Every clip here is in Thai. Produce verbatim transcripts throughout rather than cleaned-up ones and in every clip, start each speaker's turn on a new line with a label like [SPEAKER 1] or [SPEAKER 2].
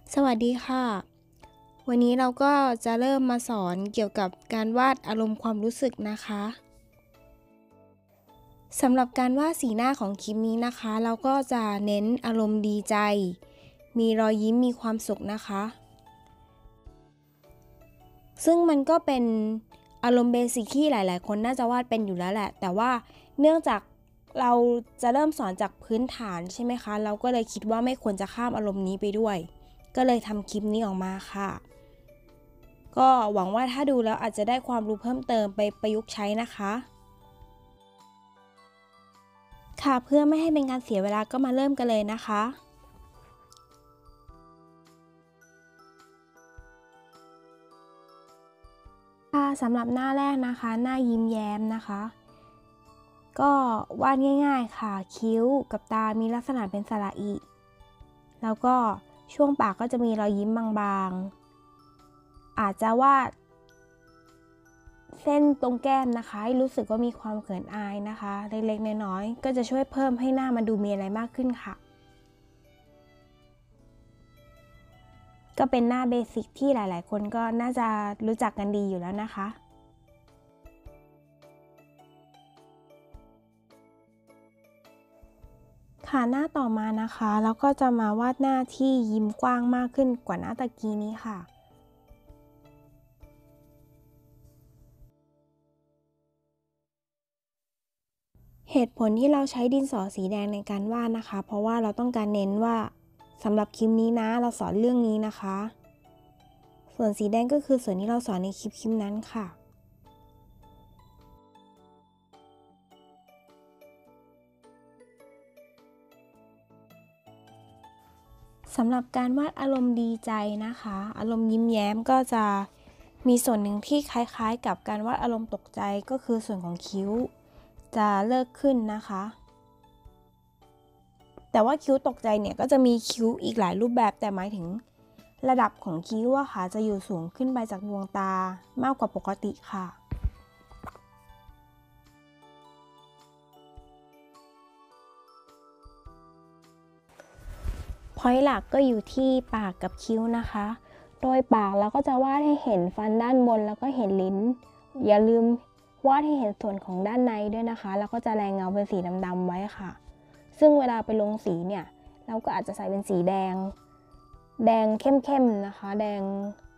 [SPEAKER 1] สวัสดีค่ะวันนี้เราก็จะเริ่มมาสอนเกี่ยวกับการวาดอารมณ์ความรู้สึกนะคะสำหรับการวาดสีหน้าของคลิปนี้นะคะเราก็จะเน้นอารมณ์ดีใจมีรอยยิ้มมีความสุขนะคะซึ่งมันก็เป็นอารมณ์เบสิกที่หลายๆคนน่าจะวาดเป็นอยู่แล้วแหละแต่ว่าเนื่องจากเราจะเริ่มสอนจากพื้นฐานใช่ไหมคะเราก็เลยคิดว่าไม่ควรจะข้ามอารมณ์นี้ไปด้วยก็เลยทำคลิปนี้ออกมาค่ะก็หวังว่าถ้าดูแล้วอาจจะได้ความรู้เพิ่มเติมไปประยุกต์ใช้นะคะค่ะเพื่อไม่ให้เป็นการเสียเวลาก็มาเริ่มกันเลยนะคะค่ะสำหรับหน้าแรกนะคะหน้ายิ้มแย้มนะคะก็วาดง่ายๆค่ะคิ้วกับตามีลักษณะเป็นสระอิแล้วก็ช่วงปากก็จะมีรอยยิ้มบางๆอาจจะวาดเส้นตรงแก้มนะคะให้รู้สึกว่ามีความเขินอายนะคะเล็กๆน้อยๆก็จะช่วยเพิ่มให้หน้ามันดูมีอะไรมากขึ้นค่ะก็เป็นหน้าเบสิกที่หลายๆคนก็น่าจะรู้จักกันดีอยู่แล้วนะคะค่ะหน้าต่อมานะคะแล้วก็จะมาวาดหน้าที่ยิ้มกว้างมากขึ้นกว่าหน้าตะกี้นี้ค่ะเหตุผลที่เราใช้ดินสอสีแดงในการวาดนะคะเพราะว่าเราต้องการเน้นว่าสำหรับคลิปนี้นะเราสอนเรื่องนี้นะคะส่วนสีแดงก็คือส่วนที่เราสอนในคลิปคลิปนั้นค่ะสำหรับการวาดอารมณ์ดีใจนะคะอารมณ์ยิ้มแย้มก็จะมีส่วนหนึ่งที่คล้ายๆกับการวาดอารมณ์ตกใจก็คือส่วนของคิ้วจะเลิกขึ้นนะคะแต่ว่าคิ้วตกใจเนี่ยก็จะมีคิ้วอีกหลายรูปแบบแต่หมายถึงระดับของคิ้วอะค่ะจะอยู่สูงขึ้นไปจากดวงตามากกว่าปกติค่ะพอยต์หลักก็อยู่ที่ปากกับคิ้วนะคะโดยปากเราก็จะวาดให้เห็นฟันด้านบนแล้วก็เห็นลิ้นอย่าลืมวาดให้เห็นส่วนของด้านในด้วยนะคะแล้วก็จะแรงเงาเป็นสีดำๆไว้ค่ะซึ่งเวลาไปลงสีเนี่ยเราก็อาจจะใส่เป็นสีแดงแดงเข้มๆนะคะแดง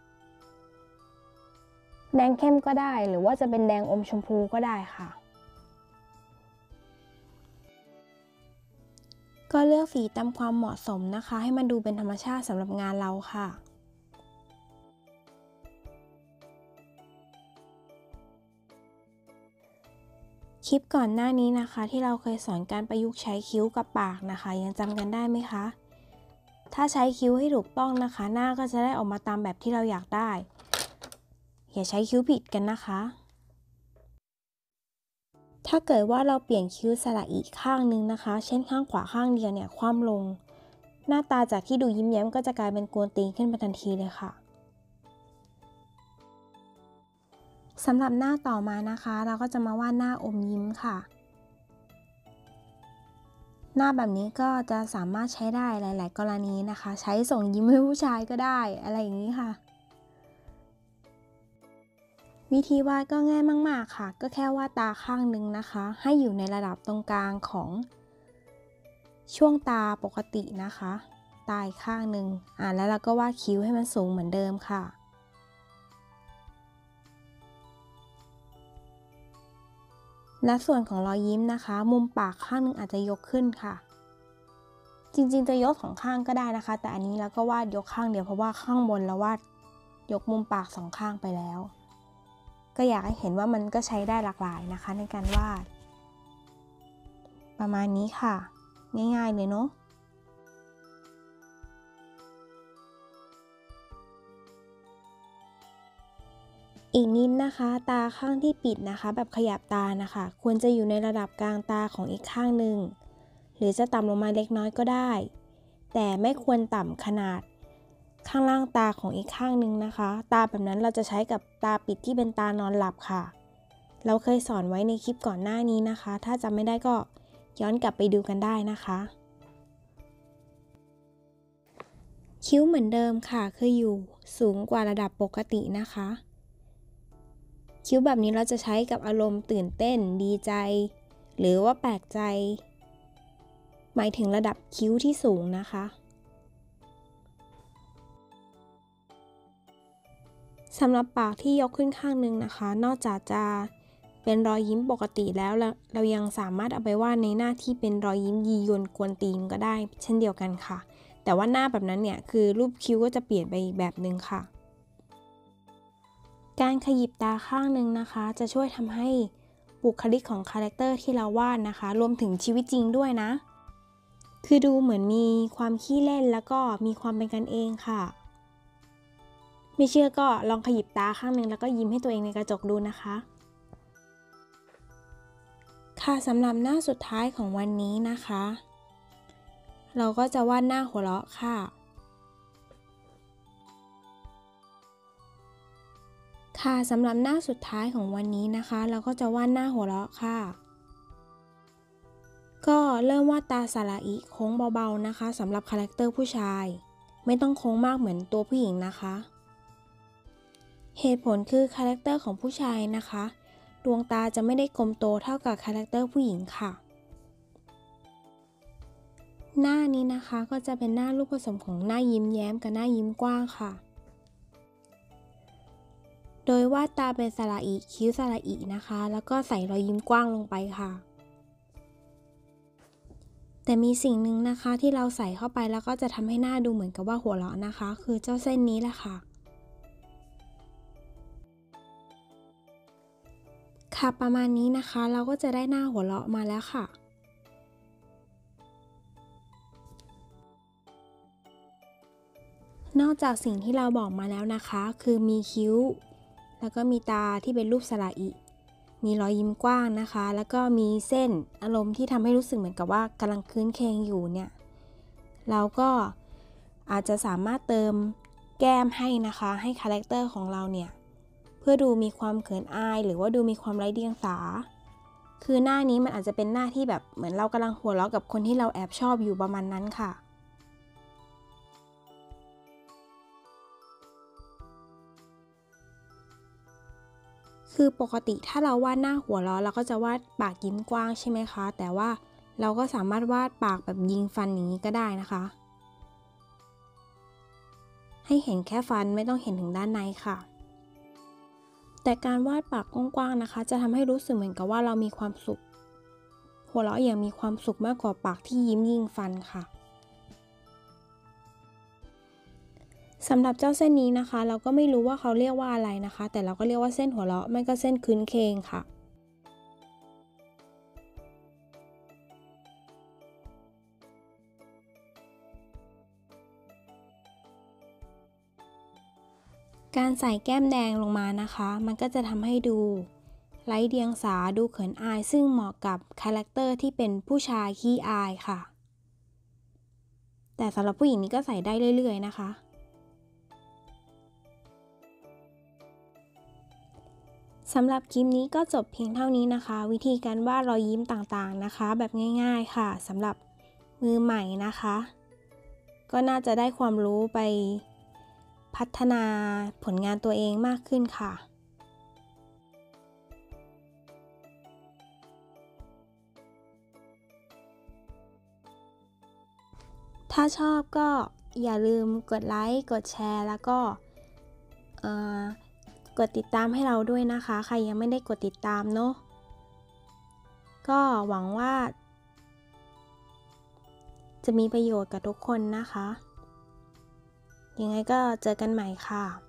[SPEAKER 1] แดงเข้มก็ได้หรือว่าจะเป็นแดงอมชมพูก็ได้ค่ะก็เลือกสีตามความเหมาะสมนะคะให้มันดูเป็นธรรมชาติสำหรับงานเราค่ะคลิปก่อนหน้านี้นะคะที่เราเคยสอนการประยุกต์ใช้คิ้วกับปากนะคะยังจำกันได้ไหมคะถ้าใช้คิ้วให้ถูกต้องนะคะหน้าก็จะได้ออกมาตามแบบที่เราอยากได้อย่าใช้คิ้วผิดกันนะคะถ้าเกิดว่าเราเปลี่ยนคิ้วสระอีกข้างนึงนะคะเช่นข้างขวาข้างเดียวเนี่ยคว่ำลงหน้าตาจากที่ดูยิ้มแย้มก็จะกลายเป็นกวนตีนขึ้นมาทันทีเลยค่ะสำหรับหน้าต่อมานะคะเราก็จะมาวาดหน้าอมยิ้มค่ะหน้าแบบนี้ก็จะสามารถใช้ได้หลายๆกรณีนะคะใช้ส่งยิ้มให้ผู้ชายก็ได้อะไรอย่างนี้ค่ะวิธีวาดก็ง่ายมากๆค่ะก็แค่วาดตาข้างนึงนะคะให้อยู่ในระดับตรงกลางของช่วงตาปกตินะคะตาอีกข้างนึงอ่าแล้วเราก็วาดคิ้วให้มันสูงเหมือนเดิมค่ะและส่วนของรอยยิ้มนะคะมุมปากข้างนึงอาจจะยกขึ้นค่ะจริงๆจะยกสองข้างก็ได้นะคะแต่อันนี้เราก็วาดยกข้างเดียวเพราะว่าข้างบนเราวาดยกมุมปากสองข้างไปแล้วก็อยากให้เห็นว่ามันก็ใช้ได้หลากหลายนะคะในการวาดประมาณนี้ค่ะง่ายๆเลยเนาะอีกนิดนะคะตาข้างที่ปิดนะคะแบบขยับตานะคะควรจะอยู่ในระดับกลางตาของอีกข้างหนึ่งหรือจะต่ำลงมาเล็กน้อยก็ได้แต่ไม่ควรต่ำขนาดข้างล่างตาของอีกข้างหนึ่งนะคะตาแบบนั้นเราจะใช้กับตาปิดที่เป็นตานอนหลับค่ะเราเคยสอนไว้ในคลิปก่อนหน้านี้นะคะถ้าจำไม่ได้ก็ย้อนกลับไปดูกันได้นะคะคคิ้วเหมือนเดิมค่ะคืออยู่สูงกว่าระดับปกตินะคะคิ้วแบบนี้เราจะใช้กับอารมณ์ตื่นเต้นดีใจหรือว่าแปลกใจหมายถึงระดับคิ้วที่สูงนะคะสำหรับปากที่ยกขึ้นข้างนึงนะคะนอกจากจะเป็นรอยยิ้มปกติแล้วเรายังสามารถเอาไปวาดในหน้าที่เป็นรอยยิ้มยียวนกวนตีนก็ได้เช่นเดียวกันค่ะแต่ว่าหน้าแบบนั้นเนี่ยคือรูปคิ้วก็จะเปลี่ยนไปอีกแบบนึงค่ะการขยิบตาข้างนึงนะคะจะช่วยทำให้บุคลิกของคาแรคเตอร์ที่เราวาดนะคะรวมถึงชีวิตจริงด้วยนะคือดูเหมือนมีความขี้เล่นแล้วก็มีความเป็นกันเองค่ะไม่เชื่อก็ลองขยิบตาข้างนึงแล้วก็ยิ้มให้ตัวเองในกระจกดูนะคะค่ะสำหรับหน้าสุดท้ายของวันนี้นะคะเราก็จะวาดหน้าหัวเราะค่ะค่ะสำหรับหน้าสุดท้ายของวันนี้นะคะเราก็จะวาดหน้าหัวเราะค่ะก็เริ่มวาดตาสระอิโค้งเบาๆนะคะสำหรับคาแรคเตอร์ผู้ชายไม่ต้องโค้งมากเหมือนตัวผู้หญิงนะคะเหตุผลคือคาแรคเตอร์ของผู้ชายนะคะดวงตาจะไม่ได้กลมโตเท่ากับคาแรคเตอร์ผู้หญิงค่ะหน้านี้นะคะก็จะเป็นหน้ารูปผสมของหน้ายิ้มแย้มกับหน้ายิ้มกว้างค่ะโดยวาดตาเป็นสระอิคิ้วสระอินะคะแล้วก็ใส่รอยยิ้มกว้างลงไปค่ะแต่มีสิ่งหนึ่งนะคะที่เราใส่เข้าไปแล้วก็จะทำให้หน้าดูเหมือนกับว่าหัวเราะนะคะคือเจ้าเส้นนี้แหละค่ะค่ะประมาณนี้นะคะเราก็จะได้หน้าหัวเราะมาแล้วค่ะนอกจากสิ่งที่เราบอกมาแล้วนะคะคือมีคิ้วแล้วก็มีตาที่เป็นรูปสระอิมีรอยยิ้มกว้างนะคะแล้วก็มีเส้นอารมณ์ที่ทำให้รู้สึกเหมือนกับว่ากำลังคืนเคงอยู่เนี่ยเราก็อาจจะสามารถเติมแก้มให้นะคะให้คาแรคเตอร์ของเราเนี่ยเพื่อดูมีความเขินอายหรือว่าดูมีความไร้เดียงสาคือหน้านี้มันอาจจะเป็นหน้าที่แบบเหมือนเรากำลังหัวเราะกับคนที่เราแอบชอบอยู่ประมาณนั้นค่ะคือปกติถ้าเราวาดหน้าหัวเราะเราก็จะวาดปากยิ้มกว้างใช่ไหมคะแต่ว่าเราก็สามารถวาดปากแบบยิงฟันอย่างนี้ก็ได้นะคะให้เห็นแค่ฟันไม่ต้องเห็นถึงด้านในค่ะแต่การวาดปากกว้างๆนะคะจะทำให้รู้สึกเหมือนกับว่าเรามีความสุขหัวเราะอย่างมีความสุขมากกว่าปากที่ยิ้มยิงฟันค่ะสำหรับเจ้าเส้นนี้นะคะเราก็ไม่รู้ว่าเขาเรียกว่าอะไรนะคะแต่เราก็เรียกว่าเส้นหัวเราะไม่ก็เส้นคืนเคงค่ะการใส่แก้มแดงลงมานะคะมันก็จะทำให้ดูไร้เดียงสาดูเขินอายซึ่งเหมาะกับคาแรคเตอร์ที่เป็นผู้ชายขี้อายค่ะแต่สำหรับผู้หญิงนี้ก็ใส่ได้เรื่อยๆนะคะสำหรับคลิปนี้ก็จบเพียงเท่านี้นะคะวิธีการวาดรอยยิ้มต่างๆนะคะแบบง่ายๆค่ะสำหรับมือใหม่นะคะก็น่าจะได้ความรู้ไปพัฒนาผลงานตัวเองมากขึ้นค่ะถ้าชอบก็อย่าลืมกดไลค์กดแชร์แล้วก็กดติดตามให้เราด้วยนะคะใครยังไม่ได้กดติดตามเนาะก็หวังว่าจะมีประโยชน์กับทุกคนนะคะยังไงก็เจอกันใหม่ค่ะ